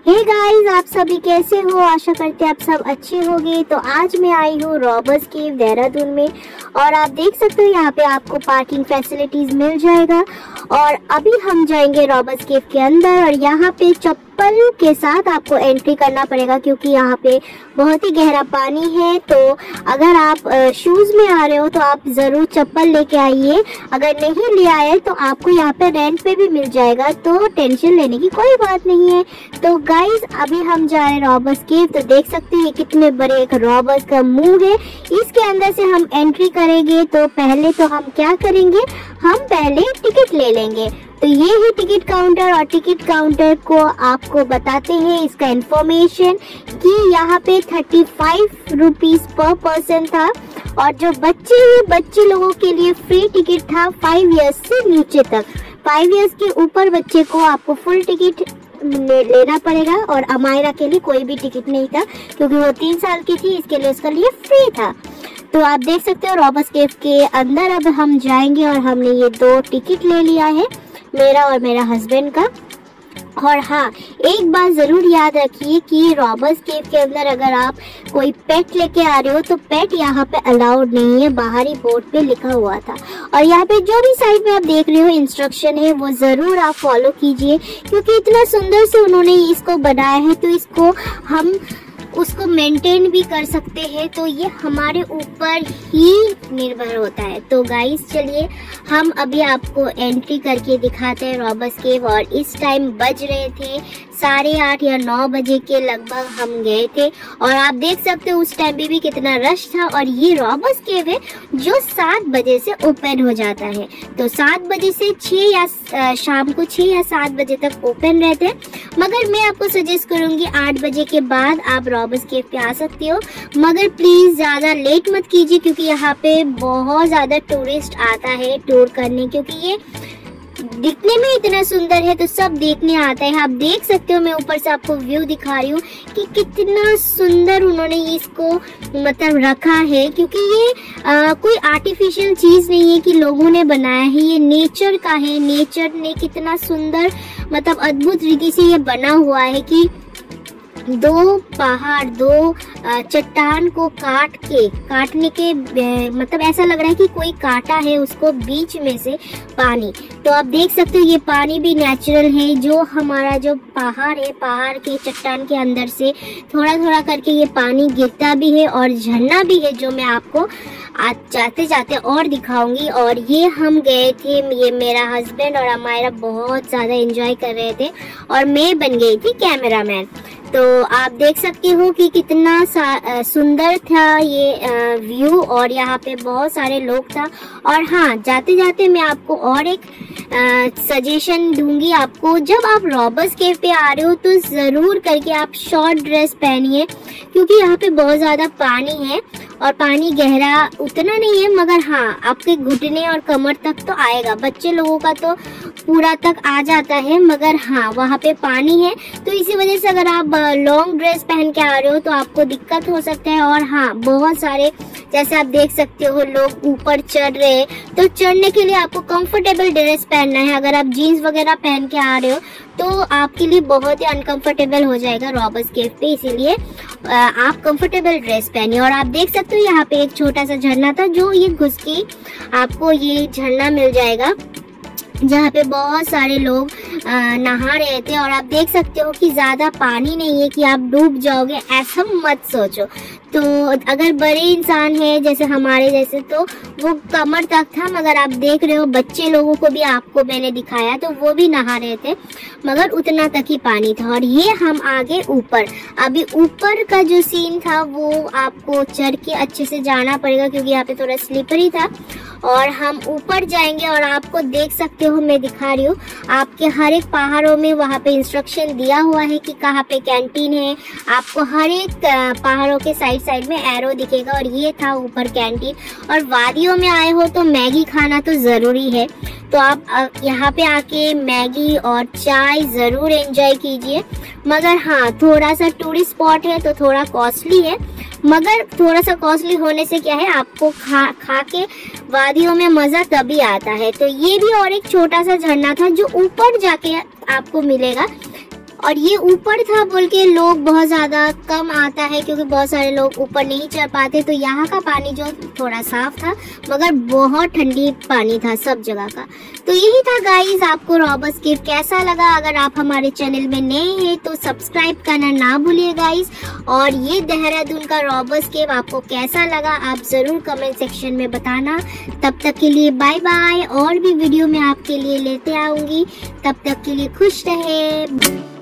Hey guys, आप सभी कैसे हो? आशा करते हैं आप सब अच्छे होंगे। तो आज मैं आई हूँ रॉबर्स केव देहरादून में और आप देख सकते हो यहाँ पे आपको पार्किंग फैसिलिटीज मिल जाएगा। और अभी हम जाएंगे रॉबर्स केव के अंदर और यहाँ पे चप्पल के साथ आपको एंट्री करना पड़ेगा क्योंकि यहाँ पे बहुत ही गहरा पानी है। तो अगर आप शूज में आ रहे हो तो आप जरूर चप्पल लेके आइए। अगर नहीं ले आए तो आपको यहाँ पे रेंट पे भी मिल जाएगा, तो टेंशन लेने की कोई बात नहीं है। तो गाइज अभी हम जा रहे हैं रॉबर्स केव। तो देख सकते हैं कितने बड़े एक रॉबर्स का मुंह है। इसके अंदर से हम एंट्री करेंगे तो पहले तो हम क्या करेंगे, हम पहले टिकट ले लेंगे। तो ये है टिकट काउंटर और टिकट काउंटर को आपको बताते हैं इसका इंफॉर्मेशन कि यहाँ पे 35 रुपीज पर पर्सन था और जो बच्चे लोगों के लिए फ्री टिकट था 5 इयर्स से नीचे तक। 5 इयर्स के ऊपर बच्चे को आपको फुल टिकट लेना पड़ेगा और अमायरा के लिए कोई भी टिकट नहीं था क्योंकि वो 3 साल की थी, इसके लिए उसका लिए फ्री था। तो आप देख सकते हो रॉबर्स केव के अंदर अब हम जाएंगे और हमने ये 2 टिकट ले लिया है, मेरा और मेरा हस्बैंड का। और हाँ, एक बात जरूर याद रखिए कि रॉबर्स केव के अंदर अगर आप कोई पेट लेके आ रहे हो तो पेट यहाँ पे अलाउड नहीं है, बाहरी बोर्ड पे लिखा हुआ था। और यहाँ पे जो भी साइड में आप देख रहे हो इंस्ट्रक्शन है वो जरूर आप फॉलो कीजिए क्योंकि इतना सुंदर से उन्होंने इसको बनाया है तो इसको हम उसको मेंटेन भी कर सकते हैं। तो ये हमारे ऊपर ही निर्भर होता है। तो गाइस चलिए हम अभी आपको एंट्री करके दिखाते हैं रॉबर्स केव। और इस टाइम बज रहे थे 8:30 या 9 बजे के लगभग हम गए थे और आप देख सकते हो उस टाइम भी कितना रश था। और ये रॉबर्स केव है जो 7 बजे से ओपन हो जाता है। तो 7 बजे से 6 या शाम को 6 या 7 बजे तक ओपन रहते हैं, मगर मैं आपको सजेस्ट करूंगी 8 बजे के बाद आप रॉबर्स केव पे आ सकते हो। मगर प्लीज ज्यादा लेट मत कीजिए क्योंकि यहाँ पे बहुत ज्यादा टूरिस्ट आता है टूर करने, क्योंकि ये दिखने में इतना सुंदर है तो सब देखने आता है। आप देख सकते हो, मैं ऊपर से आपको व्यू दिखा रही हूँ कि कितना सुंदर उन्होंने इसको मतलब रखा है, क्योंकि ये कोई आर्टिफिशियल चीज नहीं है कि लोगों ने बनाया है, ये नेचर का है। नेचर ने कितना सुंदर मतलब अद्भुत रीति से ये बना हुआ है कि 2 पहाड़ 2 चट्टान को काटने के मतलब ऐसा लग रहा है कि कोई काटा है उसको बीच में से पानी। तो आप देख सकते हो ये पानी भी नेचुरल है, जो हमारा जो पहाड़ है, पहाड़ के चट्टान के अंदर से थोड़ा थोड़ा करके ये पानी गिरता भी है और झरना भी है, जो मैं आपको आज जाते जाते और दिखाऊंगी। और ये हम गए थे, ये मेरा हस्बैंड और अमायरा बहुत ज्यादा एंजॉय कर रहे थे और मैं बन गई थी कैमरामैन। तो आप देख सकते हो कि कितना सुंदर था ये व्यू और यहाँ पे बहुत सारे लोग था। और हाँ, जाते जाते मैं आपको और एक सजेशन दूंगी आपको, जब आप रॉबर्स केव पे आ रहे हो तो जरूर करके आप शॉर्ट ड्रेस पहनिए क्योंकि यहाँ पे बहुत ज्यादा पानी है और पानी गहरा उतना नहीं है, मगर हाँ आपके घुटने और कमर तक तो आएगा। बच्चे लोगों का तो पूरा तक आ जाता है, मगर हाँ वहाँ पे पानी है तो इसी वजह से अगर आप लॉन्ग ड्रेस पहन के आ रहे हो तो आपको दिक्कत हो सकता है। और हाँ, बहुत सारे जैसे आप देख सकते हो लोग ऊपर चढ़ रहे हैं, तो चढ़ने के लिए आपको कंफर्टेबल ड्रेस पहनना है। अगर आप जीन्स वगैरह पहन के आ रहे हो तो आपके लिए बहुत ही अनकंफर्टेबल हो जाएगा रॉबर्स केव पे, इसीलिए आप कंफर्टेबल ड्रेस पहनिए। और आप देख सकते हो यहाँ पे एक छोटा सा झरना था, जो ये घुस के आपको ये झरना मिल जाएगा जहाँ पे बहुत सारे लोग नहा रहे थे। और आप देख सकते हो कि ज्यादा पानी नहीं है कि आप डूब जाओगे, ऐसा मत सोचो। तो अगर बड़े इंसान है जैसे हमारे जैसे तो वो कमर तक था, मगर आप देख रहे हो बच्चे लोगों को भी आपको मैंने दिखाया तो वो भी नहा रहे थे, मगर उतना तक ही पानी था। और ये हम आगे ऊपर, अभी ऊपर का जो सीन था वो आपको चढ़ के अच्छे से जाना पड़ेगा क्योंकि यहाँ पे थोड़ा स्लिपरी था। और हम ऊपर जाएंगे और आपको देख सकते हो, मैं दिखा रही हूँ आपके हर एक पहाड़ों में वहाँ पे इंस्ट्रक्शन दिया हुआ है कि कहाँ पे कैंटीन है। आपको हर एक पहाड़ों के साइड में एरो दिखेगा और ये था ऊपर कैंटीन। और वादियों में आए हो तो मैगी खाना तो जरूरी है, तो आप यहाँ पे आके मैगी और चाय जरूर एंजॉय कीजिए। मगर हाँ, थोड़ा सा टूरिस्ट स्पॉट है तो थोड़ा कॉस्टली है, मगर थोड़ा सा कॉस्टली होने से क्या है, आपको खा के वादियों में मजा तभी आता है। तो ये भी और एक छोटा सा झरना था जो ऊपर जाके आपको मिलेगा। और ये ऊपर था बोल के लोग बहुत ज्यादा कम आता है, क्योंकि बहुत सारे लोग ऊपर नहीं चढ़ पाते। तो यहाँ का पानी जो थोड़ा साफ था, मगर बहुत ठंडी पानी था सब जगह का। तो यही था गाइस, आपको रॉबर्स केव कैसा लगा? अगर आप हमारे चैनल में नए हैं तो सब्सक्राइब करना ना भूलिए गाइस। और ये देहरादून का रॉबर्स केव आपको कैसा लगा आप जरूर कमेंट सेक्शन में बताना। तब तक के लिए बाय बाय, और भी वीडियो में आपके लिए लेते आऊंगी। तब तक के लिए खुश रहे।